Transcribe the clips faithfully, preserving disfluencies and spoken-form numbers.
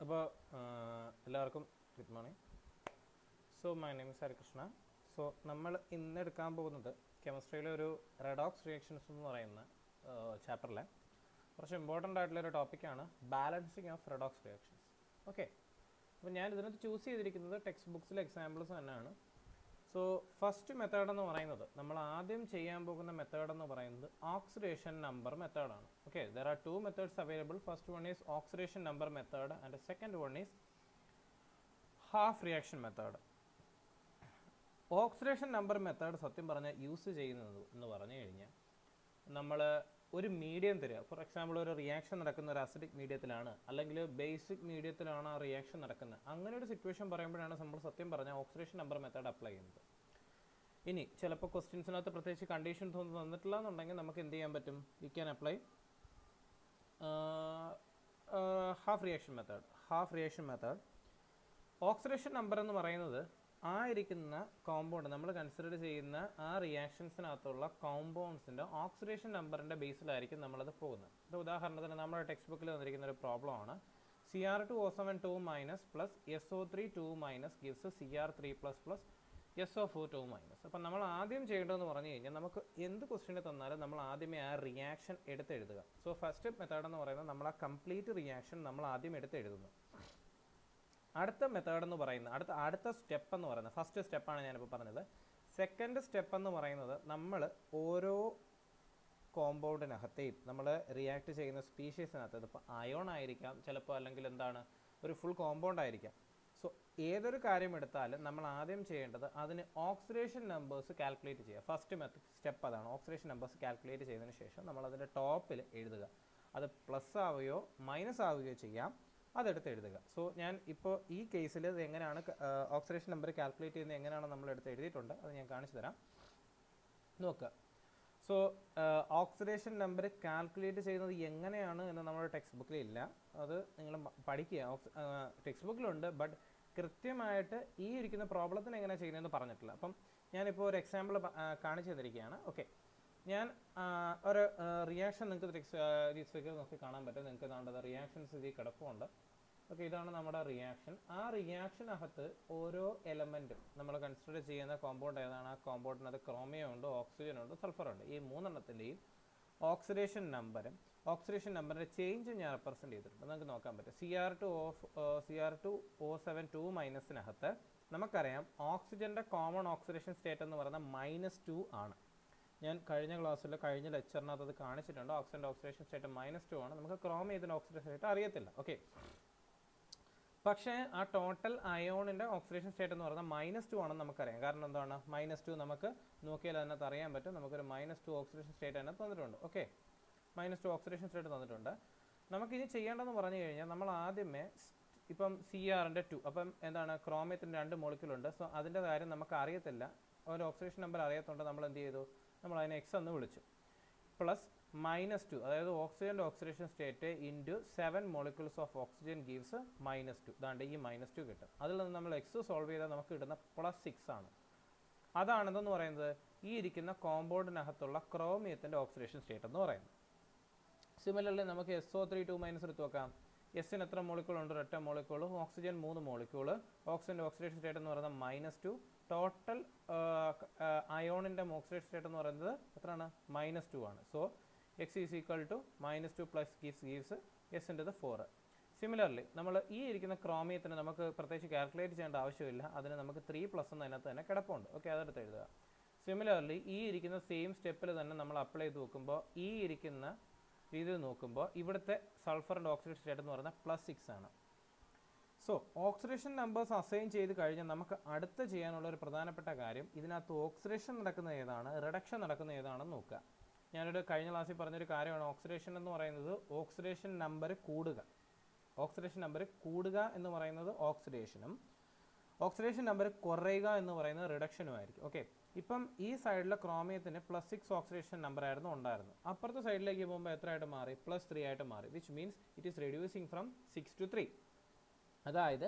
അപ്പോൾ എല്ലാവർക്കും good morning. So my name is Harikrishna. So നമ്മൾ ഇന്ന് എടുക്കാൻ പോകുന്നത് കെമിസ്ട്രിയിലെ ഒരു റെഡോക്സ് റിയാക്ഷൻസ് എന്ന് പറയുന്ന ചാപ്റ്ററിലെ കുറച്ച് ഇമ്പോർട്ടൻ്റ് ആയിട്ടുള്ളൊരു ടോപ്പിക്കാണ് balancing of redox reactions. Okay, അപ്പോൾ ഞാൻ ഇതിനകത്ത് ചൂസ് ചെയ്തിരിക്കുന്നത് ടെക്സ്റ്റ് ബുക്സിലെ എക്സാമ്പിൾസ് തന്നെയാണ്. സോ ഫസ്റ്റ് മെത്തേഡ് എന്ന് പറയുന്നത് നമ്മൾ ആദ്യം ചെയ്യാൻ പോകുന്ന മെത്തേഡ് എന്ന് പറയുന്നത് ഓക്സിഡേഷൻ നമ്പർ മെത്തേഡാണ്. Okay, there are two methods available. First one is oxidation number method and second one is half reaction method. Oxidation number method സത്യം പറഞ്ഞാൽ യൂസ് ചെയ്യുന്നത് എന്ന് പറഞ്ഞു കഴിഞ്ഞാൽ നമ്മൾ ഒരു മീഡിയം തരിക. ഫോർ എക്സാമ്പിൾ ഒരു റിയാക്ഷൻ നടക്കുന്ന ഒരു അസിഡിക് മീഡിയത്തിലാണ് അല്ലെങ്കിൽ ബേസിക് മീഡിയത്തിലാണ് ആ റിയാക്ഷൻ നടക്കുന്നത്. അങ്ങനെ ഒരു സിറ്റുവേഷൻ പറയുമ്പോഴാണ് നമ്മൾ സത്യം പറഞ്ഞാൽ ഓക്സിഡേഷൻ നമ്പർ മെത്തേഡ് അപ്ലൈ ചെയ്യുന്നത്. ഇനി ചിലപ്പോൾ ക്വസ്റ്റ്യൻസിനകത്ത് പ്രത്യേകിച്ച് കണ്ടീഷൻസ് ഒന്നും തന്നിട്ടില്ല എന്നുണ്ടെങ്കിൽ നമുക്ക് എന്ത് ചെയ്യാൻ പറ്റും? We can apply half reaction method. Half reaction method oxidation number എന്ന് പറയുന്നത് ആ ഇരിക്കുന്ന കോമ്പൗണ്ട് നമ്മൾ കൺസിഡർ ചെയ്യുന്ന ആ റിയാക്ഷൻസിനകത്തുള്ള കോമ്പൗണ്ട്സിൻ്റെ ഓക്സിഡേഷൻ നമ്പറിൻ്റെ ബേസിലായിരിക്കും നമ്മളത് പോകുന്നത്. ഇത് ഉദാഹരണത്തിന് നമ്മുടെ ടെക്സ്റ്റ് ബുക്കിൽ തന്നിരിക്കുന്ന ഒരു പ്രോബ്ലമാണ് C R two O seven two minus plus S O three two minus gives C R three plus plus S O four two minus. അപ്പം നമ്മൾ ആദ്യം ചെയ്യേണ്ടതെന്ന് പറഞ്ഞു കഴിഞ്ഞാൽ നമുക്ക് എന്ത് ക്വസ്റ്റ്യന് തന്നാലും നമ്മൾ ആദ്യമേ ആ റിയാക്ഷൻ എടുത്തെഴുതുക. സോ ഫസ്റ്റ് മെത്തേഡ് എന്ന് പറയുന്നത് നമ്മൾ ആ കംപ്ലീറ്റ് റിയാക്ഷൻ നമ്മൾ ആദ്യം എടുത്തെഴുതുന്നു. അടുത്ത മെത്തേഡ് എന്ന് പറയുന്നത് അടുത്ത അടുത്ത സ്റ്റെപ്പ് എന്ന് പറയുന്നത് ഫസ്റ്റ് സ്റ്റെപ്പാണ് ഞാനിപ്പോൾ പറഞ്ഞത്. സെക്കൻഡ് സ്റ്റെപ്പ് എന്ന് പറയുന്നത് നമ്മൾ ഓരോ കോമ്പൗണ്ടിനകത്തെയും നമ്മൾ റിയാക്ട് ചെയ്യുന്ന സ്പീഷീസിനകത്ത് ഇതിപ്പോൾ അയോൺ ആയിരിക്കാം, ചിലപ്പോൾ അല്ലെങ്കിൽ എന്താണ് ഒരു ഫുൾ കോമ്പൗണ്ട് ആയിരിക്കാം. സോ ഏതൊരു കാര്യം എടുത്താലും നമ്മൾ ആദ്യം ചെയ്യേണ്ടത് അതിന് ഓക്സിഡേഷൻ നമ്പേഴ്സ് കാൽക്കുലേറ്റ് ചെയ്യുക. ഫസ്റ്റ് മെത്തേഡ് സ്റ്റെപ്പ് അതാണ്. ഓക്സിഡേഷൻ നമ്പേഴ്സ് കാൽക്കുലേറ്റ് ചെയ്തതിന് ശേഷം നമ്മൾ അതിൻ്റെ ടോപ്പിൽ എഴുതുക. അത് പ്ലസ് ആവുകയോ മൈനസ് ആവുകയോ ചെയ്യാം, അതെടുത്ത് എഴുതുക. സോ ഞാൻ ഇപ്പോൾ ഈ കേസിൽ ഇത് എങ്ങനെയാണ് ഓക്സിഡേഷൻ നമ്പർ കാൽക്കുലേറ്റ് ചെയ്യുന്നത് എങ്ങനെയാണ് നമ്മൾ എടുത്ത് എഴുതിയിട്ടുണ്ട്, അത് ഞാൻ കാണിച്ചു തരാം. നോക്കുക. സോ ഓക്സിഡേഷൻ നമ്പർ കാൽക്കുലേറ്റ് ചെയ്യുന്നത് എങ്ങനെയാണ് എന്ന് നമ്മുടെ ടെക്സ്റ്റ് ബുക്കിലില്ല, അത് നിങ്ങൾ പഠിക്കുക. ടെക്സ്റ്റ് ബുക്കിലുണ്ട്, ബട്ട് കൃത്യമായിട്ട് ഈ ഇരിക്കുന്ന പ്രോബ്ലത്തിന് എങ്ങനെ ചെയ്യുന്നതെന്ന് പറഞ്ഞിട്ടില്ല. അപ്പം ഞാനിപ്പോൾ ഒരു എക്സാമ്പിൾ കാണിച്ചു തന്നിരിക്കുകയാണ്. ഓക്കെ, ഞാൻ ഒരു റിയാക്ഷൻ നിങ്ങൾക്ക് ടെക്സ്റ്റ് നോക്കി കാണാൻ പറ്റും. നിങ്ങൾക്ക് കാണേണ്ടത് റിയാക്ഷൻസ് ഇതിൽ കിടപ്പുണ്ട്. ഓക്കെ, ഇതാണ് നമ്മുടെ റിയാക്ഷൻ. ആ റിയാക്ഷനകത്ത് ഓരോ എലമെൻറ്റും നമ്മൾ കൺസിഡർ ചെയ്യുന്ന കോമ്പൗണ്ട് ഏതാണ്, ആ കോമ്പൗണ്ടിനകത്ത് ക്രോമിയം ഉണ്ട്, ഓക്സിജൻ ഉണ്ട്, സൾഫർ ഉണ്ട്. ഈ മൂന്നെണ്ണത്തിൻ്റെയും ഓക്സിഡേഷൻ നമ്പറും ഓക്സിഡേഷൻ നമ്പറിൻ്റെ ചേഞ്ച് ഞാൻ റെപ്രസെൻറ്റ് ചെയ്തിട്ടുണ്ട്. നമുക്ക് നോക്കാൻ പറ്റും. C R two of C R two O seven two മൈനസിനകത്ത് നമുക്കറിയാം ഓക്സിജൻ്റെ കോമൺ ഓക്സിഡേഷൻ സ്റ്റേറ്റ് എന്ന് പറയുന്നത് മൈനസ് ടു ആണ്. ഞാൻ കഴിഞ്ഞ ക്ലാസ്സിൽ കഴിഞ്ഞ ലെക്ചറിനകത്ത് അത് കാണിച്ചിട്ടുണ്ട്. ഓക്സിജൻ്റെ ഓക്സിഡേഷൻ സ്റ്റേറ്റ് മൈനസ് ടു ആണ്. നമുക്ക് ക്രോമിയത്തിൻ്റെ ഓക്സിഡേഷൻ സ്റ്റേറ്റ് അറിയത്തില്ല. ഓക്കെ, പക്ഷേ ആ ടോട്ടൽ അയോണിൻ്റെ ഓക്സിഡേഷൻ സ്റ്റേറ്റ് എന്ന് പറയുന്നത് മൈനസ് ടു ആണെന്ന് നമുക്കറിയാം. കാരണം എന്താണ്, മൈനസ് ടു നമുക്ക് നോക്കിയാൽ അതിനകത്ത് അറിയാൻ പറ്റും. നമുക്കൊരു മൈനസ് ടു ഓക്സിഡേഷൻ സ്റ്റേറ്റ് അതിനകത്ത് തന്നിട്ടുണ്ട്. Okay, minus two oxidation state തന്നിട്ടുണ്ട്. നമുക്കിനി ചെയ്യേണ്ടതെന്ന് പറഞ്ഞു കഴിഞ്ഞാൽ നമ്മൾ ആദ്യമേ ഇപ്പം സി ആറിൻ്റെ ടു, അപ്പം എന്താണ് ക്രോമിയത്തിൻ്റെ രണ്ട് മോളിക്യൂളുണ്ട്. സോ അതിൻ്റെ കാര്യം നമുക്ക് അറിയത്തില്ല, ഒരു ഓക്സിഡേഷൻ നമ്പർ അറിയാത്തതുകൊണ്ട് നമ്മൾ എന്ത് ചെയ്തു, നമ്മൾ അതിനെ എക്സ് എന്ന് വിളിച്ചു. പ്ലസ് മൈനസ് ടു, അതായത് ഓക്സിജൻ്റെ oxidation state into seven molecules of oxygen gives minus two. അതാണ്ട് ഈ മൈനസ് ടു കിട്ടും. അതിൽ നിന്ന് നമ്മൾ എക്സ് സോൾവ് ചെയ്താൽ നമുക്ക് കിട്ടുന്ന പ്ലസ് സിക്സ് ആണ്. അതാണെന്ന് പറയുന്നത് ഈ ഇരിക്കുന്ന കോമ്പൗണ്ടിനകത്തുള്ള ക്രോമിയത്തിൻ്റെ ഓക്സിഡേഷൻ സ്റ്റേറ്റ് എന്ന് പറയുന്നത്. സിമിലർലി നമുക്ക് S O three two minus എടുത്ത് നോക്കാം. എസ്സിന് എത്ര മോളിക്യൂളുണ്ട്? ഒറ്റ മോളിക്യൂൾ. ഓക്സിജൻ മൂന്ന് മോളിക്യൂള്. ഓക്സിജൻ്റെ ഓക്സിഡേഷൻ സ്റ്റേറ്റ് എന്ന് പറയുന്നത് മൈനസ് ടു. ടോട്ടൽ അയോണിൻ്റെ ഓക്സിഡേഷൻ സ്റ്റേറ്റ് എന്ന് പറയുന്നത് എത്രയാണ്? മൈനസ് ടു ആണ്. So x is equal to minus two plus gives gives എസിൻ്റെ ഫോർ. സിമിലർലി നമ്മൾ ഈ ഇരിക്കുന്ന ക്രോമിയത്തിന് നമുക്ക് പ്രത്യേകിച്ച് കാൽക്കുലേറ്റ് ചെയ്യേണ്ട ആവശ്യമില്ല. അതിന് നമുക്ക് ത്രീ പ്ലസ് എന്ന് അതിനകത്ത് തന്നെ കിടപ്പുണ്ട്. ഓക്കെ, അതെടുത്ത് എഴുതുക. സിമിലർലി ഈ ഇരിക്കുന്ന സെയിം സ്റ്റെപ്പിൽ തന്നെ നമ്മൾ അപ്ലൈ ചെയ്ത് നോക്കുമ്പോൾ ഈ ഇരിക്കുന്ന രീതിയിൽ നോക്കുമ്പോൾ ഇവിടുത്തെ സൾഫറിൻ്റെ ഓക്സിഡേഷൻ സ്റ്റേറ്റ് എന്ന് പറയുന്നത് പ്ലസ് സിക്സ് ആണ്. സോ ഓക്സിഡേഷൻ നമ്പേഴ്സ് അസൈൻ ചെയ്ത് കഴിഞ്ഞാൽ നമുക്ക് അടുത്ത് ചെയ്യാനുള്ള ഒരു പ്രധാനപ്പെട്ട കാര്യം ഇതിനകത്ത് ഓക്സിഡേഷൻ നടക്കുന്ന ഏതാണ്, റിഡക്ഷൻ നടക്കുന്ന ഏതാണെന്ന് നോക്കുക. ഞാനൊരു കഴിഞ്ഞ ക്ലാസ്സിൽ പറഞ്ഞൊരു കാര്യമാണ്, ഓക്സിഡേഷൻ എന്ന് പറയുന്നത് ഓക്സിഡേഷൻ നമ്പർ കൂടുക. ഓക്സിഡേഷൻ നമ്പർ കൂടുക എന്ന് പറയുന്നത് ഓക്സിഡേഷനും ഓക്സിഡേഷൻ നമ്പർ കുറയുക എന്ന് പറയുന്നത് റിഡക്ഷനുമായിരിക്കും. ഓക്കെ, ഇപ്പം ഈ സൈഡിലെ ക്രോമിയത്തിന് പ്ലസ് സിക്സ് ഓക്സിഡേഷൻ നമ്പർ ആയിരുന്നു ഉണ്ടായിരുന്നു. അപ്പുറത്തെ സൈഡിലേക്ക് പോകുമ്പോൾ എത്ര ആയിട്ട് മാറി? പ്ലസ് ത്രീ ആയിട്ട് മാറി. Which means it is reducing from six to three. അതായത്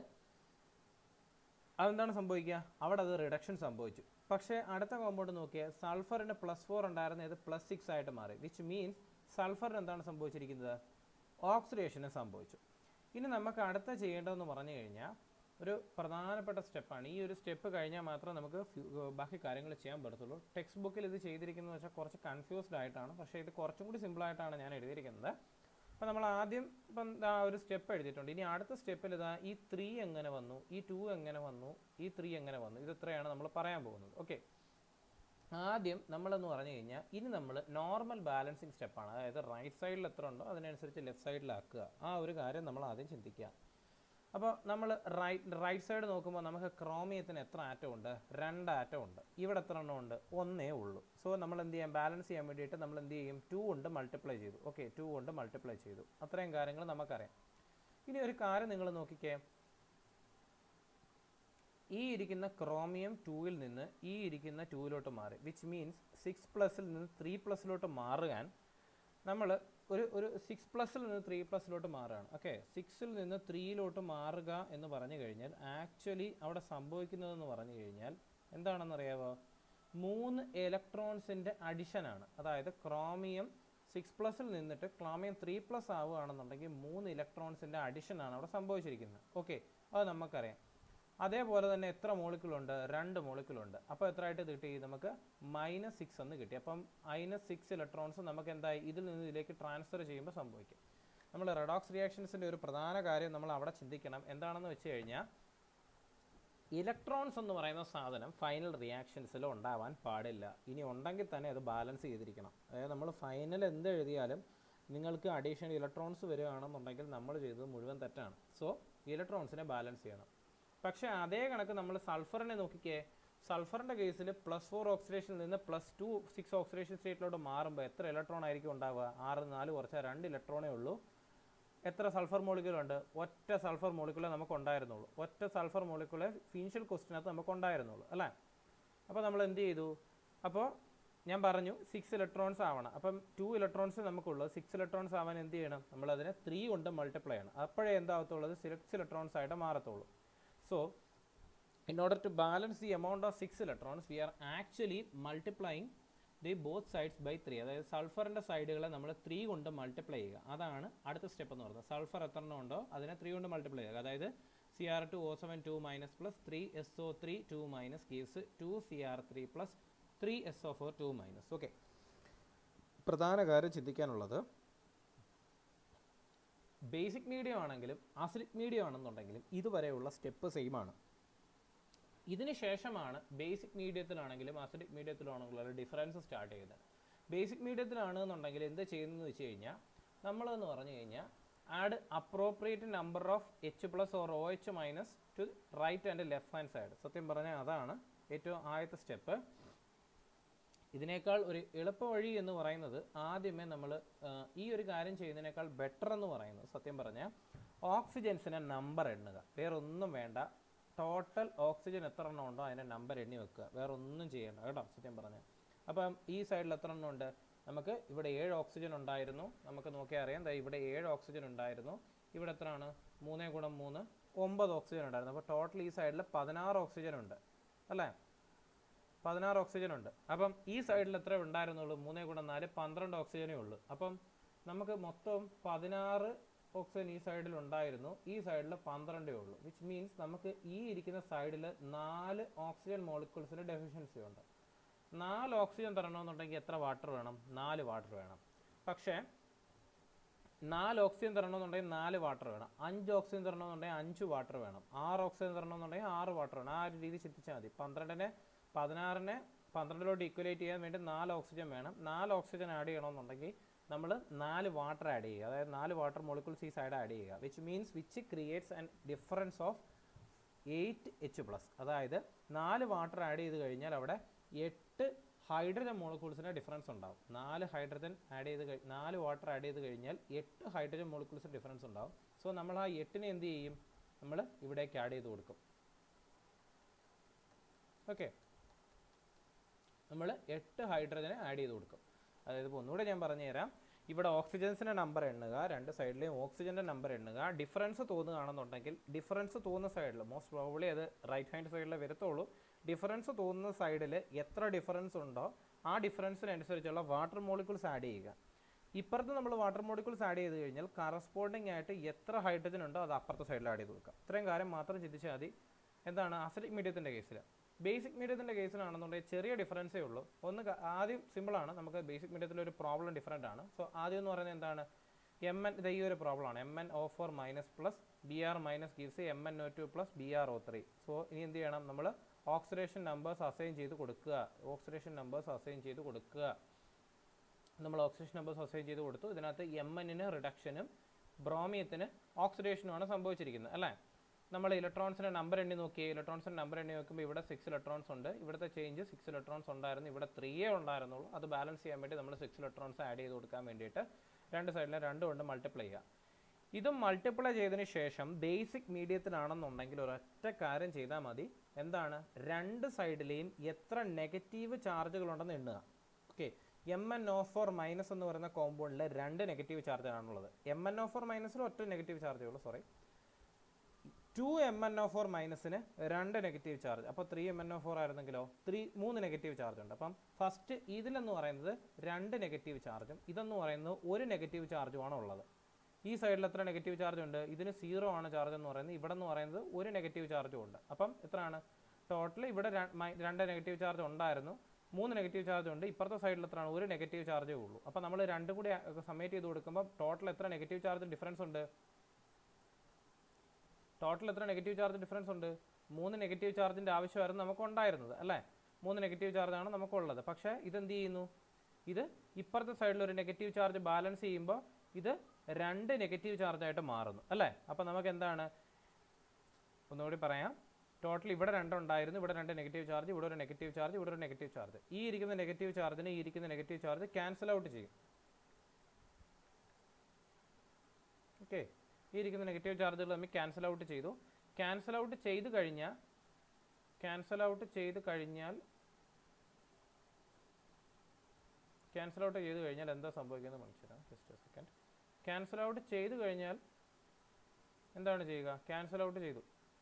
അതെന്താണ് സംഭവിക്കുക, അവിടെ അത് റിഡക്ഷൻ സംഭവിച്ചു. പക്ഷേ അടുത്ത കോമ്പൗണ്ട് നോക്കിയാൽ സൾഫറിന് പ്ലസ് ഫോർ ഉണ്ടായിരുന്ന ഇത് പ്ലസ് സിക്സ് ആയിട്ട് മാറി. വിച്ച് മീൻസ് സൾഫറിന് എന്താണ് സംഭവിച്ചിരിക്കുന്നത്? ഓക്സിഡേഷന് സംഭവിച്ചു. ഇനി നമുക്ക് അടുത്ത ചെയ്യേണ്ടതെന്ന് പറഞ്ഞു കഴിഞ്ഞാൽ ഒരു പ്രധാനപ്പെട്ട സ്റ്റെപ്പാണ്. ഈ ഒരു സ്റ്റെപ്പ് കഴിഞ്ഞാൽ മാത്രമേ നമുക്ക് ബാക്കി കാര്യങ്ങൾ ചെയ്യാൻ പറ്റത്തുള്ളൂ. ടെക്സ്റ്റ് ബുക്കിൽ ഇത് ചെയ്തിരിക്കുന്നത് വെച്ചാൽ കുറച്ച് കൺഫ്യൂസ്ഡ് ആയിട്ടാണ്, പക്ഷേ ഇത് കുറച്ചും കൂടി സിമ്പിളായിട്ടാണ് ഞാൻ എഴുതിയിരിക്കുന്നത്. അപ്പോൾ നമ്മൾ ആദ്യം ഇപ്പം ആ ഒരു സ്റ്റെപ്പ് എഴുതിയിട്ടുണ്ട്. ഇനി അടുത്ത സ്റ്റെപ്പിൽ ഇതാ ഈ ത്രീ എങ്ങനെ വന്നു, ഈ ടു എങ്ങനെ വന്നു, ഈ ത്രീ എങ്ങനെ വന്നു, ഇത് ഇത്രയാണ് നമ്മൾ പറയാൻ പോകുന്നത്. ഓക്കെ, ആദ്യം നമ്മളെന്ന് പറഞ്ഞു കഴിഞ്ഞാൽ ഇനി നമ്മൾ നോർമൽ ബാലൻസിങ് സ്റ്റെപ്പാണ്. അതായത് റൈറ്റ് സൈഡിൽ എത്ര ഉണ്ടോ അതിനനുസരിച്ച് ലെഫ്റ്റ് സൈഡിലാക്കുക. ആ ഒരു കാര്യം നമ്മൾ ആദ്യം ചിന്തിക്കുക. അപ്പോൾ നമ്മൾ റൈറ്റ് റൈറ്റ് സൈഡ് നോക്കുമ്പോൾ നമുക്ക് ക്രോമിയത്തിന് എത്ര ആറ്റം ഉണ്ട്? രണ്ട് ആറ്റം ഉണ്ട്. ഇവിടെ എത്ര എണ്ണം ഉണ്ട്? ഒന്നേ ഉള്ളൂ. സോ നമ്മൾ എന്ത് ചെയ്യാം? ബാലൻസ് ചെയ്യാൻ വേണ്ടിയിട്ട് നമ്മൾ എന്ത് ചെയ്യും? ടു കൊണ്ട് മൾട്ടിപ്ലൈ ചെയ്തു. ഓക്കെ, ടു കൊണ്ട് മൾട്ടിപ്ലൈ ചെയ്തു. അത്രയും കാര്യങ്ങൾ നമുക്കറിയാം. ഇനി ഒരു കാര്യം നിങ്ങൾ നോക്കിക്കേ, ഈ ഇരിക്കുന്ന ക്രോമിയം ടൂവിൽ നിന്ന് ഈ ഇരിക്കുന്ന ടൂവിലോട്ട് മാറി, വിച്ച് മീൻസ് സിക്സ് പ്ലസിൽ നിന്ന് ത്രീ പ്ലസിലോട്ട് മാറുവാൻ നമ്മൾ ഒരു ഒരു സിക്സ് പ്ലസിൽ നിന്ന് ത്രീ പ്ലസിലോട്ട് മാറുകയാണ്. ഓക്കെ, സിക്സിൽ നിന്ന് ത്രീയിലോട്ട് മാറുക എന്ന് പറഞ്ഞു കഴിഞ്ഞാൽ ആക്ച്വലി അവിടെ സംഭവിക്കുന്നതെന്ന് പറഞ്ഞു കഴിഞ്ഞാൽ എന്താണെന്നറിയാമോ? മൂന്ന് ഇലക്ട്രോൺസിൻ്റെ അഡിഷനാണ്. അതായത് ക്രോമിയം സിക്സ് പ്ലസിൽ നിന്നിട്ട് ക്രോമിയം ത്രീ പ്ലസ് ആവുകയാണെന്നുണ്ടെങ്കിൽ മൂന്ന് ഇലക്ട്രോൺസിൻ്റെ അഡിഷനാണ് അവിടെ സംഭവിച്ചിരിക്കുന്നത്. ഓക്കെ, അത് നമുക്കറിയാം. അതേപോലെ തന്നെ എത്ര മോളിക്കുളുണ്ട്? രണ്ട് മോളിക്കുളുണ്ട്. അപ്പോൾ എത്ര ആയിട്ട് കിട്ടി? നമുക്ക് മൈനസ് സിക്സ് എന്ന് കിട്ടി. അപ്പം മൈനസ് സിക്സ് ഇലക്ട്രോൺസ് നമുക്ക് എന്തായി? ഇതിൽ നിന്ന് ഇതിലേക്ക് ട്രാൻസ്ഫർ ചെയ്യുമ്പോൾ സംഭവിക്കും. നമ്മൾ റെഡോക്സ് റിയാക്ഷൻസിൻ്റെ ഒരു പ്രധാന കാര്യം നമ്മൾ അവിടെ ചിന്തിക്കണം. എന്താണെന്ന് വെച്ച് കഴിഞ്ഞാൽ ഇലക്ട്രോൺസ് എന്ന് പറയുന്ന സാധനം ഫൈനൽ റിയാക്ഷൻസിൽ ഉണ്ടാവാൻ പാടില്ല. ഇനി ഉണ്ടെങ്കിൽ തന്നെ അത് ബാലൻസ് ചെയ്തിരിക്കണം. അതായത് നമ്മൾ ഫൈനൽ എന്ത് എഴുതിയാലും നിങ്ങൾക്ക് അഡീഷണൽ ഇലക്ട്രോൺസ് വരികയാണെന്നുണ്ടെങ്കിൽ നമ്മൾ ചെയ്തത് മുഴുവൻ തെറ്റാണ്. സോ ഇലക്ട്രോൺസിനെ ബാലൻസ് ചെയ്യണം. പക്ഷേ അതേ കണക്ക് നമ്മൾ സൾഫറിനെ നോക്കിക്കേ. സൾഫറിൻ്റെ കേസിൽ പ്ലസ് ഫോർ ഓക്സിഡേഷനിൽ നിന്ന് പ്ലസ് ടു സിക്സ് ഓക്സിഡേഷൻ സ്റ്റേറ്റിലോട്ട് മാറുമ്പോൾ എത്ര ഇലക്ട്രോൺ ആയിരിക്കും ഉണ്ടാവുക? ആറ് നാല് കുറച്ചാൽ രണ്ട് ഇലക്ട്രോണേ ഉള്ളൂ. എത്ര സൾഫർ മോളിക്യൂളുണ്ട്? ഒറ്റ സൾഫർ മോളിക്യൂളെ നമുക്ക് ഉണ്ടായിരുന്നുള്ളൂ. ഒറ്റ സൾഫർ മോളിക്യൂളെ ഫിനിഷ്യൽ ക്വസ്റ്റിനകത്ത് നമുക്ക് ഉണ്ടായിരുന്നുള്ളൂ അല്ലേ? അപ്പോൾ നമ്മൾ എന്ത് ചെയ്തു? അപ്പോൾ ഞാൻ പറഞ്ഞു സിക്സ് ഇലക്ട്രോൺസ് ആവണം. അപ്പം ടു ഇലക്ട്രോൺസ് നമുക്കുള്ളൂ. സിക്സ് ഇലക്ട്രോൺസ് ആവാൻ എന്ത് ചെയ്യണം? നമ്മളതിനെ ത്രീ കൊണ്ട് മൾട്ടിപ്ലൈ ചെയ്യണം. അപ്പോഴേ എന്താകത്തുള്ളത്? സിക്സ് ഇലക്ട്രോൺസ് ആയിട്ട് മാറത്തുള്ളൂ. So, in order to balance the amount of six electrons, we are actually multiplying the both sides by three. അതായത് സൾഫറിൻ്റെ സൈഡുകളെ നമ്മൾ ത്രീ കൊണ്ട് മൾട്ടിപ്ലൈ ചെയ്യുക. അതാണ് അടുത്ത സ്റ്റെപ്പ് എന്ന് പറയുന്നത്. സൾഫർ എത്ര എണ്ണം ഉണ്ടോ അതിനെ ത്രീ കൊണ്ട് മൾട്ടിപ്ലൈ ചെയ്യുക. അതായത് C R two O seven two minus plus three S O three two minus gives two C R three plus three S O four two minus. Okay, പ്രധാന കാര്യം ചിന്തിക്കാനുള്ളത് ബേസിക് മീഡിയം ആണെങ്കിലും acidic medium ആണെന്നുണ്ടെങ്കിലും ഇതുവരെയുള്ള step same ആണ്. ഇതിന് ശേഷമാണ് basic മീഡിയത്തിലാണെങ്കിലും അസിഡിക് മീഡിയത്തിലാണെങ്കിലും ഡിഫറൻസ് സ്റ്റാർട്ട് ചെയ്യുന്നത്. ബേസിക് മീഡിയത്തിലാണെന്നുണ്ടെങ്കിൽ എന്ത് ചെയ്യുന്നതെന്ന് വെച്ച് കഴിഞ്ഞാൽ നമ്മളെന്ന് പറഞ്ഞു കഴിഞ്ഞാൽ add appropriate number of H plus or O H minus two right and left hand side. സത്യം പറഞ്ഞാൽ അതാണ് ഏറ്റവും ആദ്യത്തെ സ്റ്റെപ്പ്. ഇതിനേക്കാൾ ഒരു എളുപ്പ വഴി എന്ന് പറയുന്നത് ആദ്യമേ നമ്മൾ ഈ ഒരു കാര്യം ചെയ്യുന്നതിനേക്കാൾ ബെറ്റർ എന്ന് പറയുന്നത് സത്യം പറഞ്ഞാൽ ഓക്സിജൻസിനെ നമ്പർ എണ്ണുക. വേറെ ഒന്നും വേണ്ട. ടോട്ടൽ ഓക്സിജൻ എത്ര എണ്ണം ഉണ്ടോ അതിൻ്റെ നമ്പർ എണ്ണി വെക്കുക. വേറെ ഒന്നും ചെയ്യണ്ട കേട്ടോ സത്യം പറഞ്ഞാൽ. അപ്പം ഈ സൈഡിൽ എത്ര എണ്ണം ഉണ്ട്? നമുക്ക് ഇവിടെ ഏഴ് ഓക്സിജൻ ഉണ്ടായിരുന്നു. നമുക്ക് നോക്കിയാൽ അറിയാം. ഇവിടെ ഏഴ് ഓക്സിജൻ ഉണ്ടായിരുന്നു. ഇവിടെ എത്രയാണ്? മൂന്നേ ഗുണം മൂന്ന് ഒമ്പത് ഓക്സിജൻ ഉണ്ടായിരുന്നു. അപ്പോൾ ടോട്ടൽ ഈ സൈഡിൽ പതിനാറ് ഓക്സിജൻ ഉണ്ട് അല്ലേ? പതിനാറ് ഓക്സിജൻ ഉണ്ട്. അപ്പം ഈ സൈഡിൽ എത്ര ഉണ്ടായിരുന്നുള്ളൂ? മൂന്നേ ഗുണം നാല് പന്ത്രണ്ട് ഓക്സിജനേ ഉള്ളൂ. അപ്പം നമുക്ക് മൊത്തം പതിനാറ് ഓക്സിജൻ ഈ സൈഡിൽ ഉണ്ടായിരുന്നു. ഈ സൈഡിൽ പന്ത്രണ്ടേ ഉള്ളൂ. വിച്ച് മീൻസ് നമുക്ക് ഈ ഇരിക്കുന്ന സൈഡിൽ നാല് ഓക്സിജൻ മോളിക്യൂൾസിൻ്റെ ഡെഫിഷ്യൻസി ഉണ്ട്. നാല് ഓക്സിജൻ തരണമെന്നുണ്ടെങ്കിൽ എത്ര വാട്ടർ വേണം? നാല് വാട്ടർ വേണം. പക്ഷേ നാല് ഓക്സിജൻ തരണമെന്നുണ്ടെങ്കിൽ നാല് വാട്ടർ വേണം. അഞ്ച് ഓക്സിജൻ തരണമെന്നുണ്ടെങ്കിൽ അഞ്ച് വാട്ടർ വേണം. ആറ് ഓക്സിജൻ തരണമെന്നുണ്ടെങ്കിൽ ആറ് വാട്ടർ വേണം. ആ ഒരു രീതി ചിന്തിച്ചാൽ മതി. പന്ത്രണ്ടിനെ പതിനാറിനെ പന്ത്രണ്ടിലോട്ട് ഈക്വലേറ്റ് ചെയ്യാൻ വേണ്ടി നാല് ഓക്സിജൻ വേണം. നാല് ഓക്സിജൻ ആഡ് ചെയ്യണമെന്നുണ്ടെങ്കിൽ നമ്മൾ നാല് വാട്ടർ ആഡ് ചെയ്യുക. അതായത് നാല് വാട്ടർ മോളിക്യൂൾസ് ഈ സൈഡ് ആഡ് ചെയ്യുക. Which means which creates an difference of eight H plus. അതായത് നാല് വാട്ടർ ആഡ് ചെയ്ത് കഴിഞ്ഞാൽ അവിടെ എട്ട് ഹൈഡ്രജൻ മോളിക്യൂൾസിൻ്റെ ഡിഫറൻസ് ഉണ്ടാവും. നാല് ഹൈഡ്രജൻ ആഡ് ചെയ്ത് കഴി നാല് വാട്ടർ ആഡ് ചെയ്ത് കഴിഞ്ഞാൽ എട്ട് ഹൈഡ്രജൻ മോളിക്യൂൾസിൻ്റെ ഡിഫറൻസ് ഉണ്ടാവും. സോ നമ്മൾ ആ എട്ടിനെ എന്ത് ചെയ്യും? നമ്മൾ ഇവിടേക്ക് ആഡ് ചെയ്ത് കൊടുക്കും. ഓക്കെ, നമ്മൾ എട്ട് ഹൈഡ്രജനെ ആഡ് ചെയ്ത് കൊടുക്കും. അതായത് ഇപ്പോൾ ഒന്നുകൂടെ ഞാൻ പറഞ്ഞു തരാം. ഇവിടെ ഓക്സിജൻസിൻ്റെ നമ്പർ എണ്ണുക, രണ്ട് സൈഡിലെയും ഓക്സിജൻ്റെ നമ്പർ എണ്ണുക. ഡിഫറൻസ് തോന്നുകയാണെന്നുണ്ടെങ്കിൽ ഡിഫറൻസ് തോന്നുന്ന സൈഡിൽ മോസ്റ്റ് പ്രോബബ്ലി അത് റൈറ്റ് ഹാൻഡ് സൈഡിൽ വരത്തുള്ളൂ. ഡിഫറൻസ് തോന്നുന്ന സൈഡിൽ എത്ര ഡിഫറൻസ് ഉണ്ടോ ആ ഡിഫറൻസിനനുസരിച്ചുള്ള വാട്ടർ മോളിക്യൂൾസ് ആഡ് ചെയ്യുക. ഇപ്പുറത്ത് നമ്മൾ വാട്ടർ മോളിക്യൂൾസ് ആഡ് ചെയ്ത് കഴിഞ്ഞാൽ കറസ്പോണ്ടിങ് ആയിട്ട് എത്ര ഹൈഡ്രജൻ ഉണ്ടോ അത് അപ്പുറത്തെ സൈഡിൽ ആഡ് ചെയ്ത് കൊടുക്കാം. ഇത്രയും കാര്യം മാത്രം ചിന്തിച്ചാൽ മതി. എന്താണ് അസിഡിക് മീഡിയത്തിൻ്റെ കേസിൽ. ബേസിക് മീഡിയത്തിൻ്റെ കേസിലാണെന്നുണ്ടെങ്കിൽ ചെറിയ ഡിഫറൻസേ ഉള്ളൂ. ഒന്ന് ആദ്യം സിമ്പിളാണ്, നമുക്ക് ബേസിക് മീഡിയത്തിൽ ഒരു പ്രോബ്ലം ഡിഫറൻ്റ് ആണ്. സോ ആദ്യം എന്ന് പറയുന്നത് എന്താണ്, എം എൻ ഇത് ഈ ഒരു പ്രോബ്ലം ആണ്. M N O four minus plus B R minus gives M N O two plus B R O three. So ഇനി എന്ത് ചെയ്യണം, നമ്മൾ ഓക്സിഡേഷൻ നമ്പേഴ്സ് അസൈൻ ചെയ്ത് കൊടുക്കുക. ഓക്സിഡേഷൻ നമ്പേഴ്സ് അസൈൻ ചെയ്ത് കൊടുക്കുക നമ്മൾ ഓക്സിഡേഷൻ നമ്പേഴ്സ് അസൈൻ ചെയ്ത് കൊടുത്തു. ഇതിനകത്ത് എം എന്നിന് റിഡക്ഷനും ബ്രോമിയത്തിന് ഓക്സിഡേഷനുമാണ് സംഭവിച്ചിരിക്കുന്നത് അല്ലേ. നമ്മൾ ഇലക്ട്രോൺസിൻ്റെ നമ്പർ എണ്ണി നോക്കിയേ. ഇലക്ട്രോൺസിൻ്റെ നമ്പർ എണ്ണി നോക്കുമ്പോൾ ഇവിടെ സിക്സ് ഇലക്ട്രോൺസ് ഉണ്ട്. ഇവിടുത്തെ ചേഞ്ച് സിക്സ് ഇലക്ട്രോൺസ് ഉണ്ടായിരുന്നു, ഇവിടെ ത്രീയേ ഉണ്ടായിരുന്നുള്ളൂ. അത് ബാലൻസ് ചെയ്യാൻ വേണ്ടി നമ്മൾ സിക്സ് ഇലക്ട്രോൺസ് ആഡ് ചെയ്ത് കൊടുക്കാൻ വേണ്ടിയിട്ട് രണ്ട് സൈഡിലെ രണ്ടും കൊണ്ട് മൾട്ടിപ്ലൈ ചെയ്യുക. ഇതും മൾട്ടിപ്ലൈ ചെയ്തതിന് ശേഷം ബേസിക് മീഡിയത്തിലാണെന്നുണ്ടെങ്കിൽ ഒരൊറ്റ കാര്യം ചെയ്താൽ മതി. എന്താണ്, രണ്ട് സൈഡിലെയും എത്ര നെഗറ്റീവ് ചാർജുകളുണ്ടെന്ന് എണ്ണുക. Okay, M N O four minus എന്ന് പറയുന്ന കോമ്പൗണ്ടിൽ രണ്ട് നെഗറ്റീവ് ചാർജാണുള്ളത്. എം എൻ ഒ ഫോർ മൈനസിൽ ഒറ്റ നെഗറ്റീവ് ചാർജേ ഉള്ളൂ, sorry. Two M N O four മൈനസിന് രണ്ട് നെഗറ്റീവ് ചാർജ്. അപ്പോൾ three M N O four ആയിരുന്നെങ്കിലോ ത്രീ മൂന്ന് നെഗറ്റീവ് ചാർജ് ഉണ്ട്. അപ്പം ഫസ്റ്റ് ഇതിലെന്ന് പറയുന്നത് രണ്ട് നെഗറ്റീവ് ചാർജും ഇതെന്ന് പറയുന്നത് ഒരു നെഗറ്റീവ് ചാർജുമാണ് ഉള്ളത്. ഈ സൈഡിൽ എത്ര നെഗറ്റീവ് ചാർജ് ഉണ്ട്, ഇതിന് സീറോ ആണ് ചാർജ് എന്ന് പറയുന്നത്. ഇവിടെ എന്ന് പറയുന്നത് ഒരു നെഗറ്റീവ് ചാർജും ഉണ്ട്. അപ്പം എത്രയാണ് ടോട്ടൽ, ഇവിടെ രണ്ട് നെഗറ്റീവ് ചാർജ് ഉണ്ടായിരുന്നു, മൂന്ന് നെഗറ്റീവ് ചാർജ് ഉണ്ട്. ഇപ്പുറത്തെ സൈഡിൽ എത്രയാണ്, ഒരു നെഗറ്റീവ് ചാർജേ ഉള്ളൂ. അപ്പം നമ്മൾ രണ്ടും കൂടി സമ്മേറ്റ് ചെയ്ത് കൊടുക്കുമ്പോൾ ടോട്ടൽ എത്ര നെഗറ്റീവ് ചാർജ് ഡിഫറൻസ് ഉണ്ട്, ടോട്ടൽ എത്ര നെഗറ്റീവ് ചാർജ് ഡിഫറൻസ് ഉണ്ട്, മൂന്ന് നെഗറ്റീവ് ചാർജിൻ്റെ ആവശ്യമായിരുന്നു നമുക്ക് ഉണ്ടായിരുന്നത് അല്ലേ. മൂന്ന് നെഗറ്റീവ് ചാർജാണ് നമുക്കുള്ളത്. പക്ഷേ ഇതെന്ത് ചെയ്യുന്നു, ഇത് ഇപ്പുറത്തെ സൈഡിൽ ഒരു നെഗറ്റീവ് ചാർജ് ബാലൻസ് ചെയ്യുമ്പോൾ ഇത് രണ്ട് നെഗറ്റീവ് ചാർജായിട്ട് മാറുന്നു അല്ലേ. അപ്പോൾ നമുക്ക് എന്താണ്, ഒന്നുകൂടി പറയാം, ടോട്ടൽ ഇവിടെ രണ്ടുണ്ടായിരുന്നു, ഇവിടെ രണ്ട് നെഗറ്റീവ് ചാർജ്, ഇവിടെ ഒരു നെഗറ്റീവ് ചാർജ്, ഇവിടെ ഒരു നെഗറ്റീവ് ചാർജ്. ഈ ഇരിക്കുന്ന നെഗറ്റീവ് ചാർജിന് ഈ ഇരിക്കുന്ന നെഗറ്റീവ് ചാർജ് ക്യാൻസൽ ഔട്ട് ചെയ്യും. ഓക്കെ, ഈ ഇരിക്കുന്ന നെഗറ്റീവ് ചാർജുകൾ തമ്മിൽ ക്യാൻസൽ ഔട്ട് ചെയ്തു. ക്യാൻസൽ ഔട്ട് ചെയ്ത് കഴിഞ്ഞാൽ ക്യാൻസൽ ഔട്ട് ചെയ്ത് കഴിഞ്ഞാൽ ക്യാൻസൽ ഔട്ട് ചെയ്ത് കഴിഞ്ഞാൽ എന്താ സംഭവിക്കുന്നത് മനസ്സിലാക്കാം. Just second. ക്യാൻസൽ ഔട്ട് ചെയ്ത് കഴിഞ്ഞാൽ എന്താണ് ചെയ്യുക, ക്യാൻസൽ ഔട്ട് ചെയ്തു.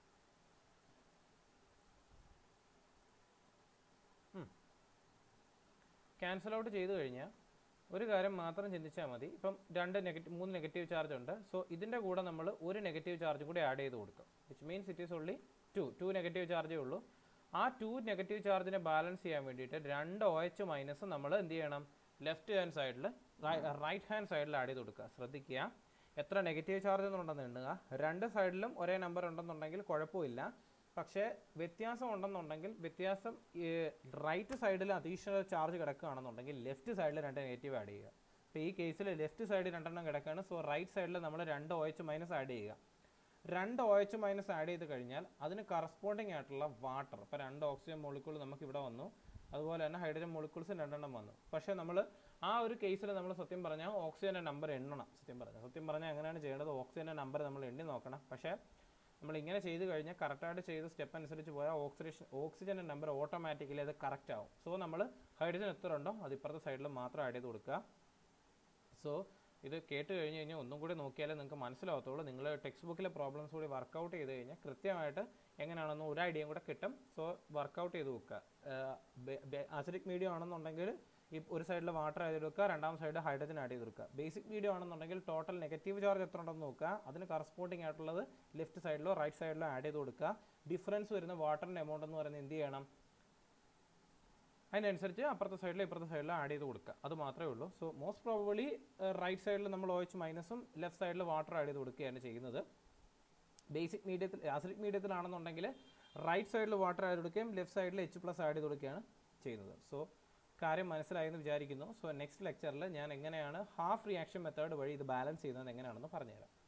ക്യാൻസൽ ഔട്ട് ചെയ്ത് കഴിഞ്ഞാൽ ഒരു കാര്യം മാത്രം ചിന്തിച്ചാൽ മതി. ഇപ്പം രണ്ട് നെഗറ്റീവ് മൂന്ന് നെഗറ്റീവ് ചാർജ് ഉണ്ട്. സോ ഇതിൻ്റെ കൂടെ നമ്മൾ ഒരു നെഗറ്റീവ് ചാർജ് കൂടി ആഡ് ചെയ്ത് കൊടുക്കും. Which means it is only two two negative ചാർജേ ഉള്ളൂ. ആ ടു നെഗറ്റീവ് ചാർജിനെ ബാലൻസ് ചെയ്യാൻ വേണ്ടിയിട്ട് രണ്ട് ഒ എച്ച് മൈനസ് നമ്മൾ എന്ത് ചെയ്യണം, ലെഫ്റ്റ് ഹാൻഡ് സൈഡിൽ റൈറ്റ് ഹാൻഡ് സൈഡിൽ ആഡ് ചെയ്ത് കൊടുക്കുക. ശ്രദ്ധിക്കുക, എത്ര നെഗറ്റീവ് ചാർജ് എന്നുണ്ടെന്ന് എണ്ണുക. രണ്ട് സൈഡിലും ഒരേ നമ്പർ ഉണ്ടെന്നുണ്ടെങ്കിൽ കുഴപ്പമില്ല. പക്ഷേ വ്യത്യാസം ഉണ്ടെന്നുണ്ടെങ്കിൽ വ്യത്യാസം റൈറ്റ് സൈഡിൽ അഡീഷണൽ ചാർജ് കിടക്കുകയാണെന്നുണ്ടെങ്കിൽ ലെഫ്റ്റ് സൈഡിൽ രണ്ട് നെഗറ്റീവ് ആഡ് ചെയ്യുക. ഇപ്പോൾ ഈ കേസിൽ ലെഫ്റ്റ് സൈഡിൽ രണ്ടെണ്ണം കിടക്കുകയാണ്. സോ റൈറ്റ് സൈഡിൽ നമ്മൾ രണ്ട് ഒ എച്ച് മൈനസ് ആഡ് ചെയ്യുക. രണ്ട് ഒ എച്ച് മൈനസ് ആഡ് ചെയ്ത് കഴിഞ്ഞാൽ അതിന് കറസ്പോണ്ടിങ് ആയിട്ടുള്ള വാട്ടർ, ഇപ്പോൾ രണ്ട് ഓക്സിജൻ മോളിക്യൂൾ നമുക്ക് ഇവിടെ വന്നു, അതുപോലെ തന്നെ ഹൈഡ്രജൻ മോളിക്യൂൾസ് രണ്ടെണ്ണം വന്നു. പക്ഷേ നമ്മൾ ആ ഒരു കേസിൽ നമ്മൾ സത്യം പറഞ്ഞാൽ ഓക്സിജൻ്റെ നമ്പർ എണ്ണണം. സത്യം പറഞ്ഞാൽ സത്യം പറഞ്ഞാൽ എങ്ങനെയാണ് ചെയ്യേണ്ടത്, ഓക്സിജൻ്റെ നമ്പർ നമ്മൾ എണ്ണി നോക്കണം. പക്ഷേ നമ്മൾ ഇങ്ങനെ ചെയ്ത് കഴിഞ്ഞാൽ കറക്റ്റായിട്ട് ചെയ്ത് സ്റ്റെപ്പ് അനുസരിച്ച് പോയാൽ ഓക്സിഡേഷൻ ഓക്സിജൻ്റെ നമ്പർ ഓട്ടോമാറ്റിക്കലി അത് കറക്റ്റ് ആവും. സോ നമ്മൾ ഹൈഡ്രജൻ എത്ര ഉണ്ടോ അത് ഇപ്പുറത്തെ സൈഡിൽ മാത്രം ആഡ് ചെയ്ത് കൊടുക്കുക. സോ ഇത് കേട്ട് കഴിഞ്ഞ് കഴിഞ്ഞാൽ ഒന്നും കൂടി നോക്കിയാലേ നിങ്ങൾക്ക് മനസ്സിലാവത്തുള്ളൂ. നിങ്ങൾ ടെക്സ്റ്റ് ബുക്കിലെ പ്രോബ്ലംസ് കൂടി വർക്കൗട്ട് ചെയ്ത് കഴിഞ്ഞാൽ കൃത്യമായിട്ട് എങ്ങനെയാണെന്ന് ഒരു ഐഡിയയും കൂടെ കിട്ടും. സോ വർക്കൗട്ട് ചെയ്ത് വെക്കുക. അസിഡിക് മീഡിയം ആണെന്നുണ്ടെങ്കിൽ ഈ ഒരു സൈഡിൽ വാട്ടർ ആഡ് ചെയ്ത് വെക്കുക, രണ്ടാം സൈഡ് ഹൈഡ്രജൻ ആഡ് ചെയ്ത് കൊടുക്കുക. ബേസിക് മീഡിയം ആണെന്നുണ്ടെങ്കിൽ ടോട്ടൽ നെഗറ്റീവ് ചാർജ് എത്ര ഉണ്ടെന്ന് നോക്കുക, അതിന് കറസ്പോണ്ടിങ് ആയിട്ടുള്ളത് ലെഫ്റ്റ് സൈഡിലോ റൈറ്റ് സൈഡിലോ ആഡ് ചെയ്ത് കൊടുക്കുക. ഡിഫറൻസ് വരുന്ന വാട്ടറിൻ്റെ എമൗണ്ട് എന്ന് പറയുന്നത് എന്ത് ചെയ്യണം, അതിനനുസരിച്ച് അപ്പുറത്തെ സൈഡിലോ ഇപ്പുറത്തെ സൈഡിലോ ആഡ് ചെയ്ത് കൊടുക്കുക. അത് മാത്രമേ ഉള്ളൂ. സോ മോസ്റ്റ് പ്രോബബ്ലി റൈറ്റ് സൈഡിൽ നമ്മൾ ഒ എച്ച് മൈനസും ലെഫ്റ്റ് സൈഡിൽ വാട്ടർ ആഡ് ചെയ്ത് കൊടുക്കുകയാണ് ചെയ്യുന്നത്. ബേസിക് മീഡിയത്തിൽ അസിഡിക് മീഡിയത്തിലാണെന്നുണ്ടെങ്കിൽ റൈറ്റ് സൈഡിൽ വാട്ടർ ആഡ് കൊടുക്കുകയും ലെഫ്റ്റ് സൈഡിൽ എച്ച് പ്ലസ് ആഡ് ചെയ്ത് കൊടുക്കുകയാണ് ചെയ്യുന്നത്. സോ കാര്യം മനസ്സിലായെന്ന് വിചാരിക്കുന്നു. സോ നെക്സ്റ്റ് ലെക്ചറിൽ ഞാൻ എങ്ങനെയാണ് ഹാഫ് റിയാക്ഷൻ മെത്തേഡ് വഴി ഇത് ബാലൻസ് ചെയ്യുന്നത് എങ്ങനെയാണെന്ന് പറഞ്ഞുതരാം.